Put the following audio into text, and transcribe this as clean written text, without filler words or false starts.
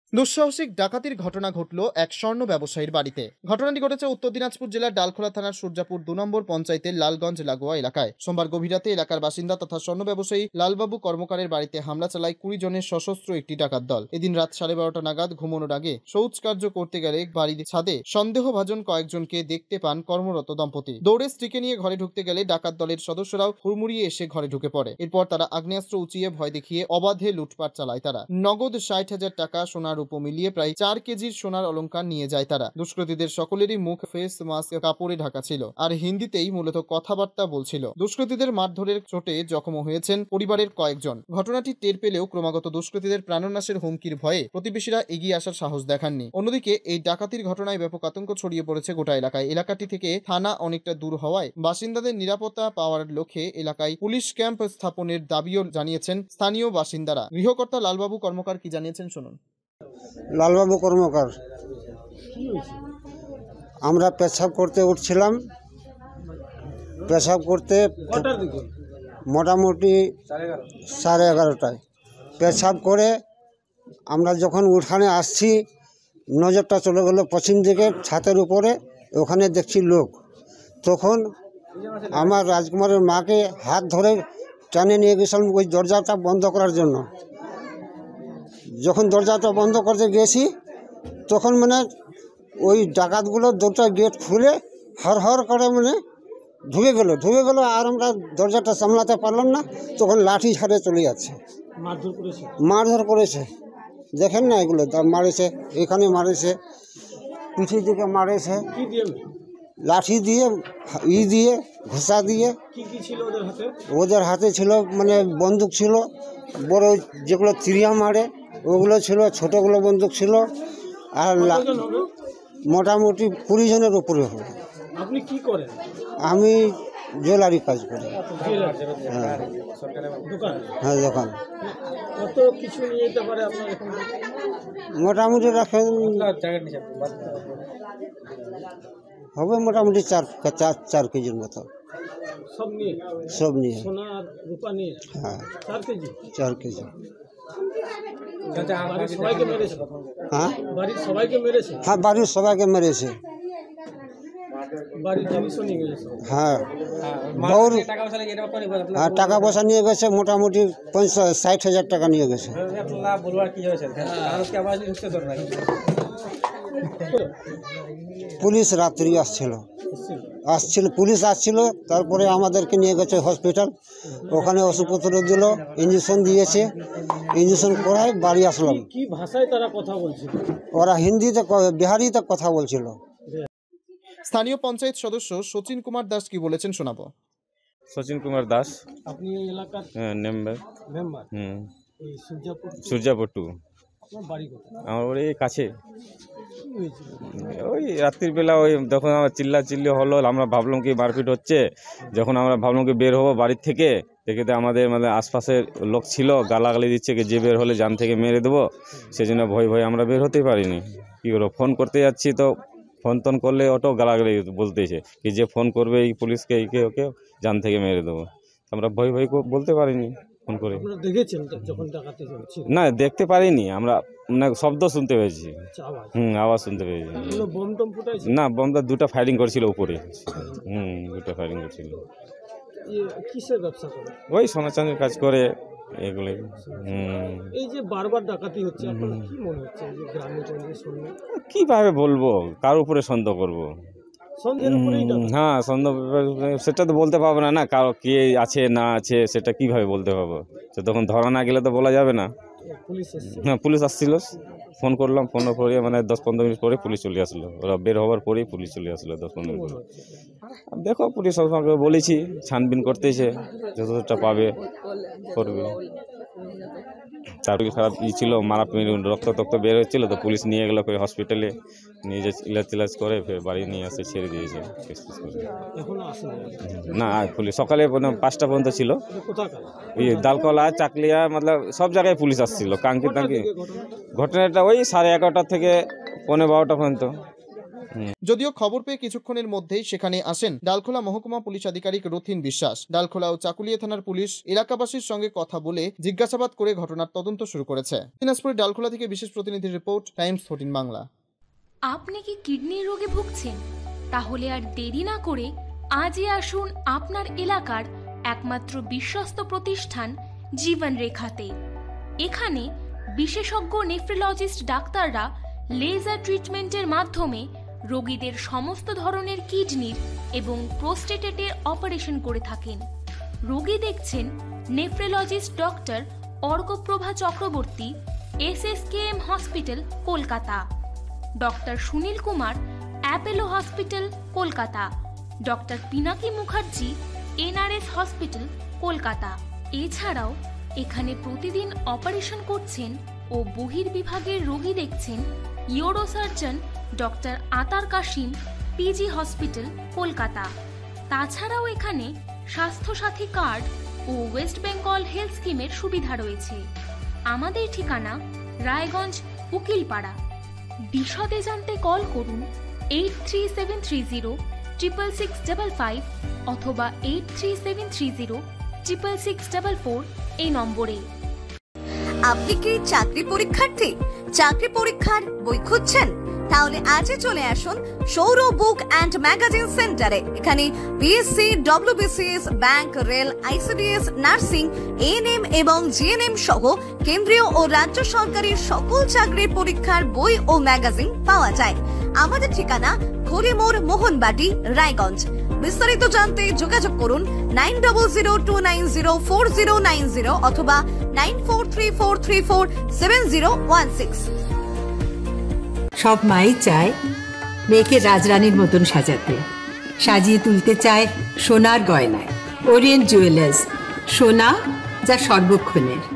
দুঃসাহসিক ডাকাতির ঘটনা ঘটল এক স্বর্ণ ব্যবসায়ীর বাড়িতে। ঘটনাটি ঘটেছে উত্তর দিনাজপুর জেলার ডালখোলা থানার সূর্যাপুর ২ নম্বর পঞ্চায়েতের লালগঞ্জ লাগোয়া এলাকায়। সোমবার গভীর রাতে এলাকার বাসিন্দা তথা স্বর্ণ ব্যবসায়ী লালবাবু কর্মকারের বাড়িতে হামলা চালায় ২০ জনের সশস্ত্র একটি ডাকাত দল। এদিন রাত ১২:৩০ নাগাদ ঘুমানোর আগে শৌচকার্য করতে গেলে বাড়ির ছাদে সন্দেহভাজন কয়েকজনকে দেখতে পান কর্মরত দম্পতি। দৌড়ে স্ত্রীকে নিয়ে ঘরে ঢুকতে গেলে ডাকাত দলের সদস্যরাও হুড়মুড়িয়ে এসে ঘরে ঢুকে পড়ে। এরপর তারা আগ্নেয়াস্ত্র উঁচিয়ে ভয় দেখিয়ে অবাধে লুটপাট চালায়। তারা নগদ ৬০,০০০ টাকা, সোনার রূপো মিলিয়ে প্রায় ৪ কেজির সোনার অলংকার নিয়ে যায় তারা। দুষ্কৃতীদের সকলেরই মুখ ফেস মাস্ক কাপড়ে ঢাকা ছিল আর হিন্দিতেই মূলত কথাবার্তা বলছিল। দুষ্কৃতীদের মারধরের চোটে জখম হয়েছেন পরিবারের কয়েকজন। ঘটনাটি টের পেলেও ক্রমাগত দুষ্কৃতীদের প্রাণনাশের হুমকির ভয়ে প্রতিবেশীরা এগিয়ে আসার সাহস দেখাননি। অন্যদিকে এই ডাকাতির ঘটনায় ব্যাপক আতঙ্ক ছড়িয়ে পড়েছে গোটা এলাকায়। এলাকাটি থেকে থানা অনেকটা দূর হওয়ায় বাসিন্দাদের নিরাপত্তা পাওয়ার লক্ষ্যে এলাকায় পুলিশ ক্যাম্প স্থাপনের দাবিও জানিয়েছেন স্থানীয় বাসিন্দারা। গৃহকর্তা লালবাবু কর্মকার কি জানিয়েছেন শুনুন। লালবাবু কর্মকার, আমরা পেশাব করতে উঠছিলাম। পেশাব করতে মোটামুটি 11:30টায় পেশাব করে আমরা যখন উঠানে আসছি, নজরটা চলে গেল পশ্চিম দিকে ছাতের উপরে। ওখানে দেখছি লোক। তখন আমার রাজকুমারের মাকে হাত ধরে টানে নিয়ে গেছিলাম ওই দরজাটা বন্ধ করার জন্য। যখন দরজাটা বন্ধ করতে গেছি তখন ওই ডাকাতগুলো দুটো গেট খুলে হর করে ঢুকে গেল আর আমরা দরজাটা সামলাতে পারলাম না। তখন লাঠি ঝাড়ে চলে যাচ্ছে, মারধর করেছে। দেখেন না, এগুলো মারেছে, এখানে মারেছে, পিঠের দিকে মারেছে, লাঠি দিয়ে, দিয়ে ঘোষা দিয়ে। ওদের হাতে ছিল বন্দুক ছিল, বড় যেগুলো তিরিয়া মারে ওগুলো ছিল, ছোটগুলো বন্দুক ছিল। আর মোটামুটি 20 জনের উপরে হবে। আপনি কি করেন? আমি জুয়েলারি কাজ করি। হ্যাঁ, দোকান। কত কিছু নিয়ে যেতে পারে আপনার এখানে? মোটামুটি রাখেন হবে মোটামুটি 4 কেজির মতো। সব নিয়ে সোনা আর রূপা নিয়ে? হ্যাঁ, 4 কেজি। 4 কেজি। সবাইকে মেরেছে? হ্যাঁ, বাড়ির সবাইকে মেরেছে? হ্যাঁ, বাড়ির সবাইকে মেরেছে। বাড়ির জিনিসও নিয়ে গেছে? হ্যাঁ, টাকা পয়সা নিয়ে গেছে। মোটামুটি 60,000 টাকা নিয়ে গেছে। পুলিশ রাত্রি আসছিল, পুলিশ আসছিল। তারপরে আমাদেরকে নিয়ে গেছে হসপিটাল। ওখানে ওষুধপত্র দিল, ইঞ্জেকশন দিয়েছে। ইঞ্জেকশন করায় বাড়ি আসলাম। কি ভাষায় তারা কথা বলছিল? ওরা হিন্দিতে, বিহারিতে কথা বলছিল। স্থানীয় পঞ্চায়েত সদস্য সচিন কুমার দাস কি বলেছেন শোনাবো। সচিন কুমার দাস। আপনি এই এলাকার মেম্বার? এই সূর্যাপুর 2। আপনার বাড়ি কোথায়? আমার ওই কাছে। ওই রাত্রিবেলা ওই যখন আমার চিল্লি হলো, আমরা ভাবলাম কি মারপিট হচ্ছে। যখন আমরা ভাবলাম কি বের হবো বাড়ির থেকে, দেখে আমাদের আশপাশের লোক ছিল, গালাগালি দিচ্ছে যে বের হলে জান থেকে মেরে দেবো। সেজন্য ভয় আমরা বের হতেই পারিনি। কী করবো, ফোন করতে যাচ্ছি তো ফোন টোন করলে অটো গালাগালি বলতেছে কি যে ফোন করবে এই পুলিশকে, এইকে ওকে জান থেকে মেরে দেবো। আমরা ভয় বলতে পারিনি ফোন করে। না, দেখতে পারিনি আমরা, শব্দ শুনতে পেয়েছি। আওয়াজ শুনতে পেয়েছি। না, বোমটা 2টা ফায়ারিং করছিল উপরে। 2টা ফায়ারিং করছিল। ওই সোনা চাঁদির কাজ করে এগুলো। এই যে বারবার ডাকাতি হচ্ছে, আপনার কি মনে হচ্ছে যে গ্রামে কিভাবে বলবো, কার উপরে সন্দেহ করবো? হ্যাঁ, সন্দেহ সেটা তো বলতে পারবো না। কারো কে আছে না আছে সেটা কিভাবে বলতে পারবো? তো তখন ধরা না গেলে তো বলা যাবে না। হ্যাঁ, পুলিশ আসছিল, ফোন করলাম, ফোনের পরে 10-15 মিনিট পরে পুলিশ চলে আসলো। ওরা বের হওয়ার পরেই পুলিশ চলে আসলো 10-15 মিনিট। দেখো, পুলিশ সবসময় বলেছি ছানবিন করতেছে, যতটা পাবে করবে। তার খারাপ ছিল, রক্ত বের হচ্ছিল, তো পুলিশ নিয়ে গেল হসপিটালে, নিয়ে যে ইলাজ করে ফের বাড়ি নিয়ে আসে, ছেড়ে দিয়েছে। না, পুলিশ সকালে 5টা পর্যন্ত ছিল। ডালকলা, চাকলিয়া, সব জায়গায় পুলিশ আসছিল। কাঙ্কি ঘটনাটা ওই 11:30 থেকে 12:15 পর্যন্ত। যদিও খবর পেয়ে কিছুক্ষণের মধ্যেই সেখানে আসেন ডালখোলা মহকুমা পুলিশ আধিকারিক রথিন বিশ্বাস। ডালখোলা ও চাকুলিয়া থানার পুলিশ এলাকাবাসীর সঙ্গে কথা বলে জিজ্ঞাসাবাদ করে ঘটনার তদন্ত শুরু করেছে। দিনাজপুরের ডালখোলা থেকে বিশেষ প্রতিনিধির রিপোর্ট, টাইমস 14 বাংলা। আপনি কি কিডনির রোগে ভুগছেন? তাহলে আর দেরি না করে আজই আসুন আপনার এলাকার একমাত্র বিশ্বস্ত প্রতিষ্ঠান জীবন রেখাতে। এখানে বিশেষজ্ঞ নেফ্রোলজিস্ট ডাক্তাররা লেজার ট্রিটমেন্টের মাধ্যমে রোগীদের সমস্ত ধরনের কিডনির এবং প্রোস্টেটের অপারেশন করে থাকেন। রোগী দেখছেন nephrologist doctor Arkaprabha Chakraborty, SSKM hospital, Kolkata. Doctor Sunil Kumar, Apollo hospital, Kolkata. Doctor Pinaki Mukherjee, NRS hospital, Kolkata. এছাড়াও এখানে প্রতিদিন অপারেশন করছেন ও বহির্বিভাগের রোগী দেখছেন ইউরোসার্জন ডক্টর আতার কাশিম, PG হসপিটাল, কলকাতা। তাছাড়াও এখানে স্বাস্থ্যসাথী কার্ড ও ওয়েস্ট বেঙ্গল হেলথ স্কিমের সুবিধা রয়েছে। আমাদের ঠিকানা রায়গঞ্জ, উকিলপাড়া। বিশদে জানতে কল করুন 8373066655 অথবা 8373066644 এই নম্বরে। আপনি কি চাকরি পরীক্ষার্থী? চাকরি পরীক্ষার বই খুঁজছেন? তাহলে আজই চলে আসুন সৌরভ বুক অ্যান্ড ম্যাগাজিন সেন্টারে। এখানে BSc, WBCS, bank, rail, ICDS, nursing, ANM এবং GNM সহ কেন্দ্রীয় ও রাজ্য সরকারি সকল চাকরির পরীক্ষার বই ও ম্যাগাজিন পাওয়া যায়। আমাদের ঠিকানা খড়িমোড়, মোহনবাটি, রায়গঞ্জ। বিস্তারিত জানতে যোগাযোগ করুন 9002904090 অথবা 9434347016। সব মাই চায় মেয়েকে রাজরানীর মতন সাজাতে, সাজিয়ে তুলতে চায় সোনার গয়নায়। ওরিয়েন্ট জুয়েলার্স, সোনা যা সর্বক্ষণের।